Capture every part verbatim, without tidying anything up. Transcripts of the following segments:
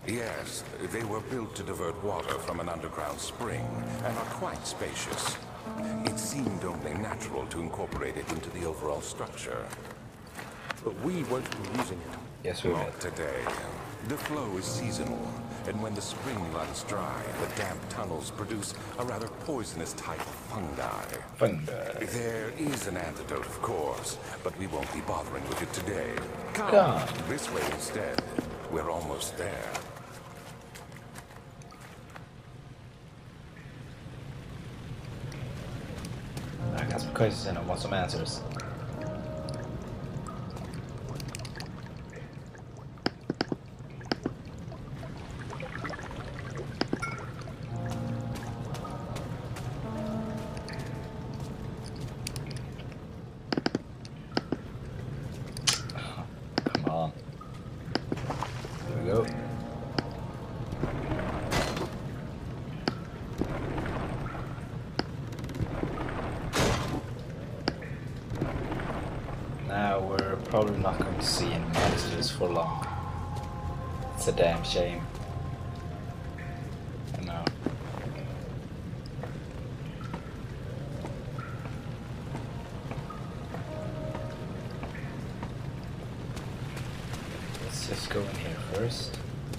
Yes, they were built to divert water from an underground spring and are quite spacious. It seemed only natural to incorporate it into the overall structure. But we won't be using it. Yes, we will. Not today. The flow is seasonal, and when the spring runs dry, the damp tunnels produce a rather poisonous type of fungi. Fungi. There is an antidote, of course, but we won't be bothering with it today. Come, Come. This way instead. We're almost there. I got some questions and I want some answers. Come on. Here we go. Now we're probably not going to see any monsters for long. It's a damn shame. I know. Let's just go in here first.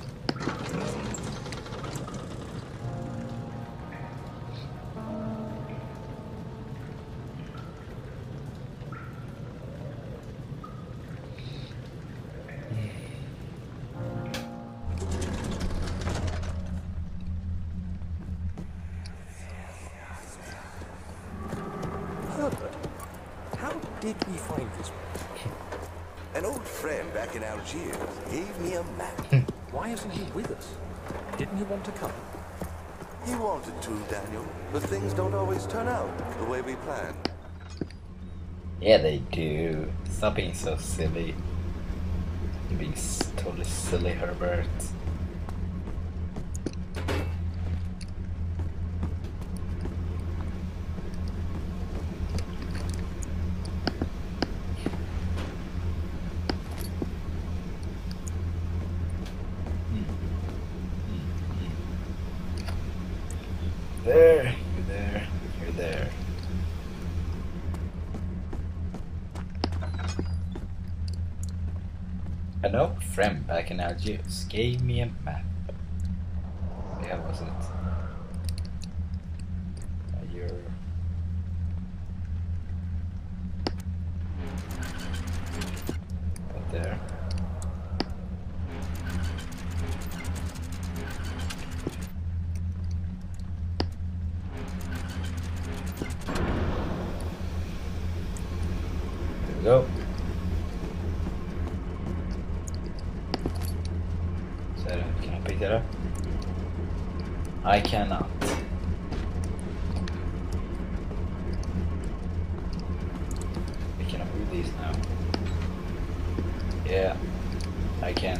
Herbert, how did we find this? An old friend back in Algiers gave me a map. Why isn't he with us? Didn't he want to come? He wanted to, Daniel, but things don't always turn out the way we planned. Yeah, they do. Stop being so silly. You're being s- totally silly, Herbert. There, you're there, you're there. An old friend back in Algiers gave me a map. Yeah, was it? Uh, you're... Right there. There we go. So, can I pick that up? I cannot. We cannot move these now. Yeah, I can't.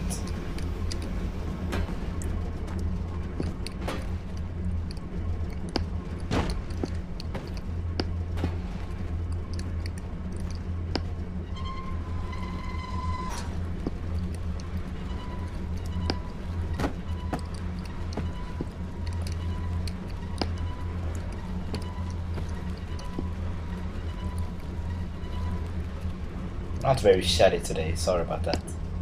Not very shady today, sorry about that.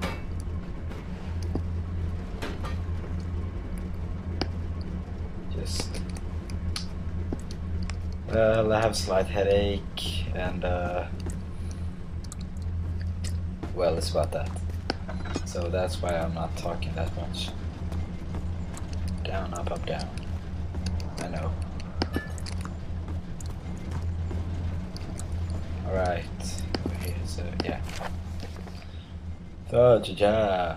Just... Well, I have a slight headache and uh... well, it's about that. So that's why I'm not talking that much. Down, up, up, down. I know. Alright. So yeah. So Jaja.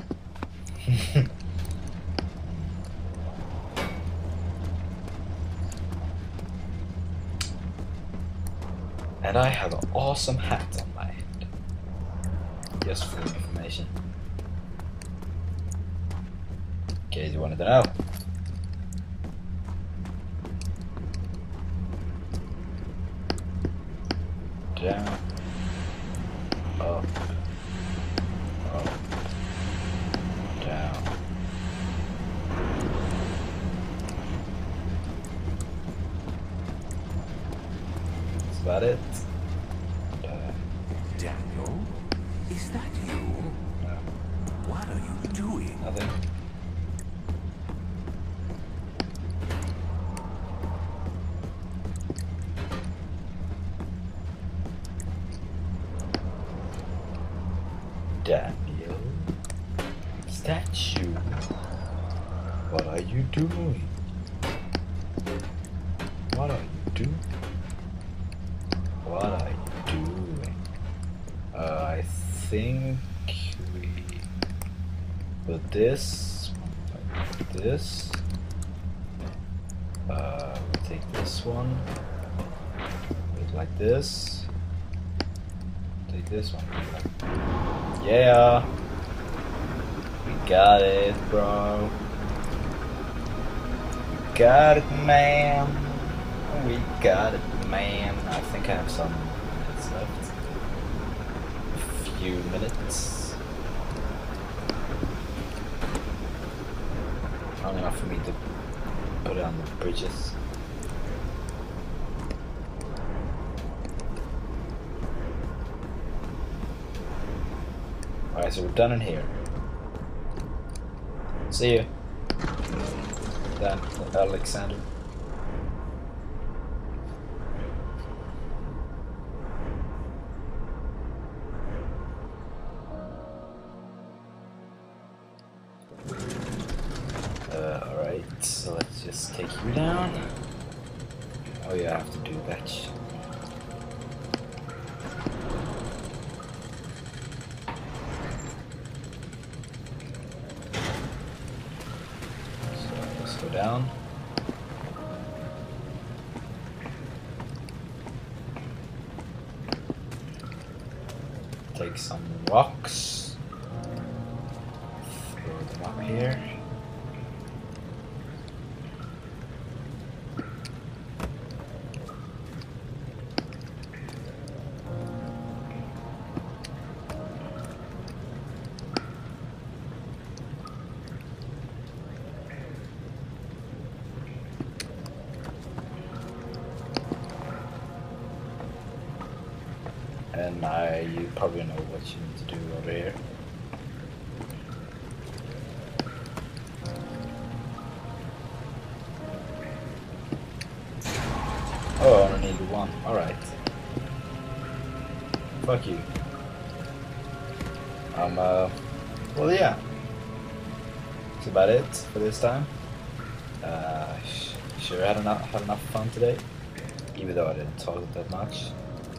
And I have an awesome hat on my head. Just for information. In case you wanted to know. Down. Up, up, down, about it. Uh, Daniel? Is that you? no, What are you doing? nothing. Daniel? Is that you? What are you doing? What are you doing? What are you doing? Uh, I think we put this like this. Uh, we'll take this one. Put it like this. Take this one. Like, yeah, we got it, bro. We got it, man. We got it, man. I think I have some minutes left. A few minutes. Not enough for me to put it on the bridges. Alright, so we're done in here. See you. Dan, Alexander. Uh, alright, so let's just take you down. Oh yeah, I have to do that shit. So let's go down. Take some rocks. Throw them up here. And I, you probably know what you need to do over here. Oh, I only need one. Alright. Fuck you. Um, uh, well, yeah. That's about it for this time. Uh, sh sure had enough, had enough fun today. Even though I didn't talk that much.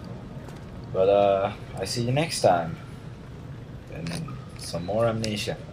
But uh, I see you next time in some more Amnesia.